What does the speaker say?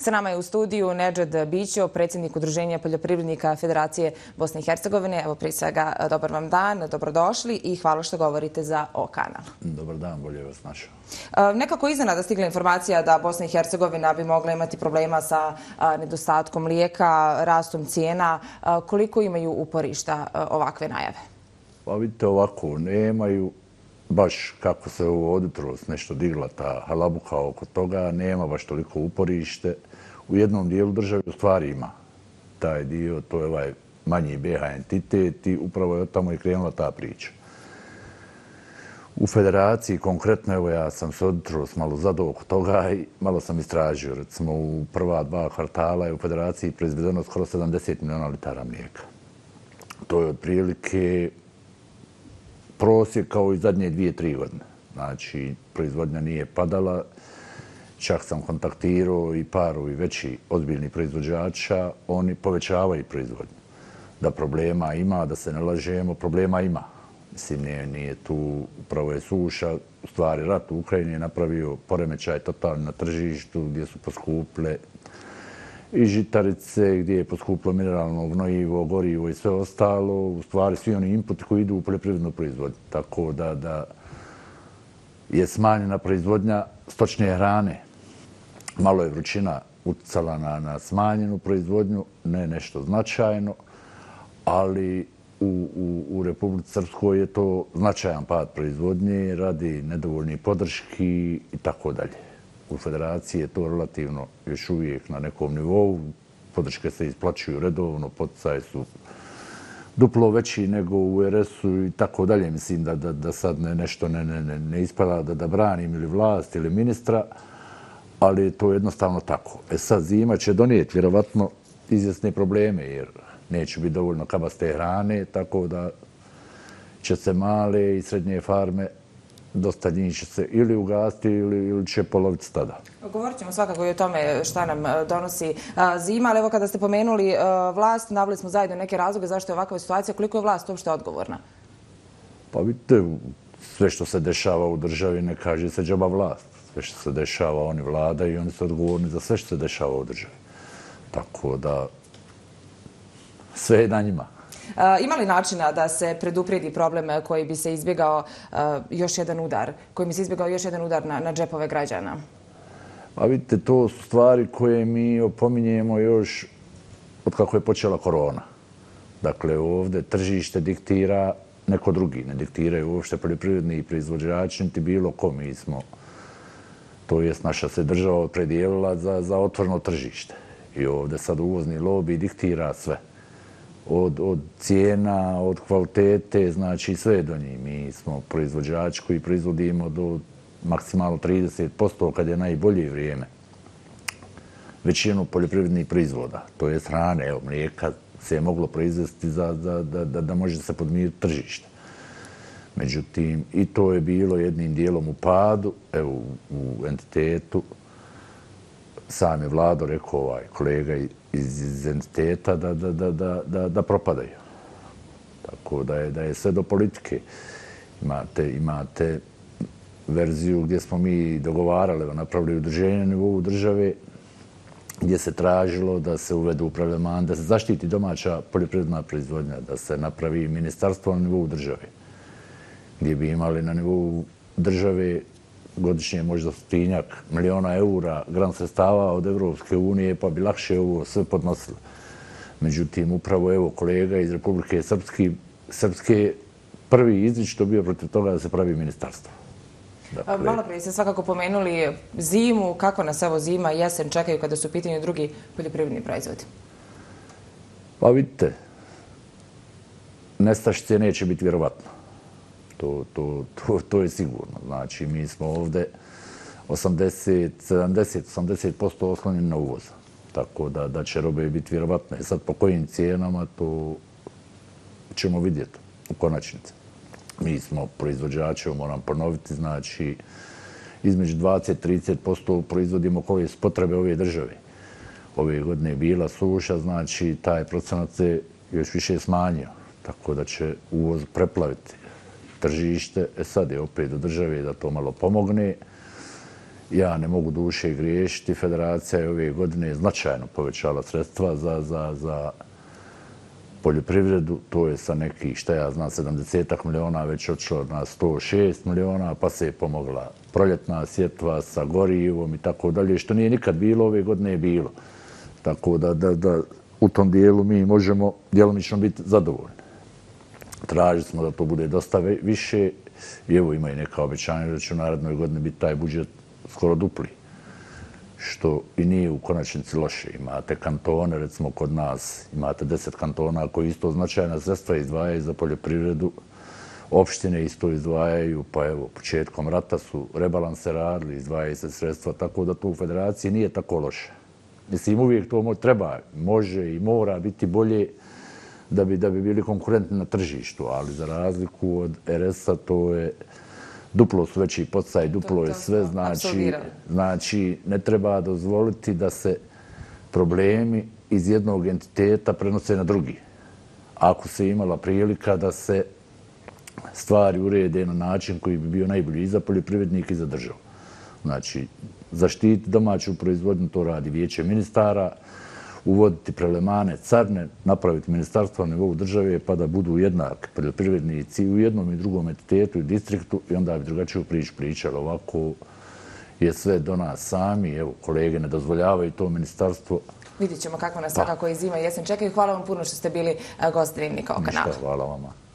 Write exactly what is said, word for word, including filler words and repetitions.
Sa nama je u studiju Nedžad Bićo, predsjednik Udruženja poljoprivrednika Federacije Bosne i Hercegovine. Evo, prije svega, dobar vam dan, dobrodošli i hvala što govorite za O kanal. Dobar dan, bolje vas našao. Nekako iznenada stigla informacija da Bosna i Hercegovina bi mogla imati problema sa nedostatkom mlijeka, rastom cijena. Koliko imaju uporišta ovakve najave? Pa vidite, ovako, nemaju baš kako se ovo od jutros nešto digla ta halabuka oko toga, nema baš toliko uporište. U jednom dijelu države u stvari ima taj dio, to je ovaj manji B H entitet i upravo je od tamo i krenula ta priča. U federaciji konkretno, evo ja sam se od jutros malo zadao oko toga i malo sam istražio. Recimo u prva dva kvartala je u federaciji proizvedeno skoro sedamdeset miliona litara mlijeka. To je otprilike prosjek kao i zadnje dvije, tri godine. Znači, proizvodnja nije padala. Čak sam kontaktirao i paru i veći ozbiljni proizvođača. Oni povećavaju proizvodnju. Da problema ima, da se ne lažemo, problema ima. Mislim, nije, nije tu, upravo je suša. U stvari, rat u Ukrajini je napravio poremećaj totalni na tržištu gdje su poskupile i žitarice, gdje je poskupilo mineralno gnojivo, gorivo i sve ostalo. U stvari, svi oni inputi koji idu u poljoprivrednu proizvodnju. Tako da, da je smanjena proizvodnja stočne hrane. Malo je vrućina utjecala na, na smanjenu proizvodnju, ne nešto značajno, ali u, u, u Republici Srpskoj je to značajan pad proizvodnje radi nedovoljnih podrški i tako dalje. U federaciji je to relativno još uvijek na nekom nivou. Podrške se isplaćuju redovno, poticaji su duplo veći nego u R S-u i tako dalje. Mislim da, da, da sad ne, nešto ne, ne, ne, ne ispada da, da branim ili vlast ili ministra, ali je to jednostavno tako. E sad zima će donijeti vjerovatno izvjesne probleme jer neće biti dovoljno kabaste hrane, tako da će se male i srednje farme dosta njih će se ili ugasiti ili, ili će poloviti stada. Govorit ćemo svakako i o tome šta nam donosi zima, ali evo kada ste pomenuli vlast, naveli smo zajedno neke razloge zašto je ovakva situacija. Koliko je vlast uopšte odgovorna? Pa vidite, sve što se dešava u državi ne kaže se džaba vlast. Sve što se dešava, oni vladaju i oni su odgovorni za sve što se dešava u državi. Tako da sve je na njima. Ima li načina da se preduprijedi problem koji bi se izbjegao još jedan udar, koji bi se izbjegao još jedan udar na, na džepove građana? Pa vidite, to su stvari koje mi opominjemo još od kako je počela korona. Dakle, ovdje tržište diktira neko drugi, ne diktiraju uopšte poljoprivredni proizvođači, niti bilo ko. Mi smo, to jest naša se država opredijelila za, za otvoreno tržište. I ovdje sad uvozni lobby diktira sve. Od, od cijena, od kvalitete, znači sve do njih. Mi smo proizvođači koji proizvodimo do maksimalno trideset posto kad je najbolje vrijeme. Većinu poljoprivrednih proizvoda, to je hrane, evo, mlijeka se je moglo proizvesti za, za, da, da, da može se podmiriti tržište. Međutim, i to je bilo jednim dijelom u padu, evo, u entitetu. Sam je Vlado rekao, ovaj kolega iz, iz entiteta, da, da, da, da, da, da propadaju. Tako da je, da je sve do politike. Imate, imate verziju gdje smo mi dogovarali, napravili udruženje na nivou države, gdje se tražilo da se uvede upravljaman, da se zaštiti domaća poljoprivredna proizvodnja, da se napravi ministarstvo na nivou države, gdje bi imali na nivou države godišnje možda stotinjak miliona eura grant sredstava od Evropske unije, pa bi lakše ovo sve podnosili. Međutim, upravo evo kolega iz Republike Srpske, Srpske prvi izričito bio protiv toga da se pravi ministarstvo. Dakle, malo prije ste svakako pomenuli zimu, kako nas evo zima i jesen čekaju kada su u pitanju drugi poljoprivredni proizvodi? Pa vidite, nestašice neće biti vjerovatno. To, to, to, to je sigurno. Znači, mi smo ovdje osamdeset, sedamdeset, osamdeset posto oslonjeni na uvoz. Tako da, da će robe biti vjerovatne. Sad po kojim cijenama to ćemo vidjeti u konačnici. Mi smo proizvođači, moram ponoviti, znači između dvadeset do trideset posto proizvodimo koje su potrebe ove države. Ove godine je bila suša, znači taj procenat se još više smanjio. Tako da će uvoz preplaviti tržište. E sad je opet do države da to malo pomogne Ja ne mogu duše griješiti. Federacija je ove godine značajno povećala sredstva za, za, za poljoprivredu. To je sa nekih, šta ja znam, sedamdesetak miliona već odšlo na sto šest miliona, pa se je pomogla proljetna sjetva sa gorivom i tako dalje, što nije nikad bilo, ove godine je bilo. Tako da, da, da u tom dijelu mi možemo djelomično biti zadovoljni. Tražili smo da to bude dosta više i evo ima i neka obećanja da će u narednoj godini biti taj budžet skoro dupli, što i nije u konačnici loše. Imate kantone, recimo kod nas, imate deset kantona koji isto značajna sredstva izdvajaju za poljoprivredu, opštine isto izdvajaju, pa evo, početkom rata su rebalanse radili, izdvajaju se sredstva, tako da to u federaciji nije tako loše. Mislim, uvijek to treba, može i mora biti bolje da bi, da bi bili konkurentni na tržištu, ali za razliku od er es-a to je duplo su veći podstaj, duplo je sve, znači, znači ne treba dozvoliti da se problemi iz jednog entiteta prenose na drugi. Ako se imala prilika da se stvari urede na način koji bi bio najbolji i za poljoprivrednika i za državu. Znači, zaštiti domaću proizvodnju, to radi vijeće ministara, uvoditi prelemane, carne, napraviti ministarstvo na nivou države pa da budu jednaki poljoprivrednici u jednom i drugom entitetu i distriktu i onda bi drugačiju priču pričali. Ovako je sve do nas sami, evo, kolege ne dozvoljavaju to ministarstvo. Vidjet ćemo kako nas svakako i zima i jesen čekaju. Hvala vam puno što ste bili gost Dnevnika o kanalu. Ništa, hvala vama.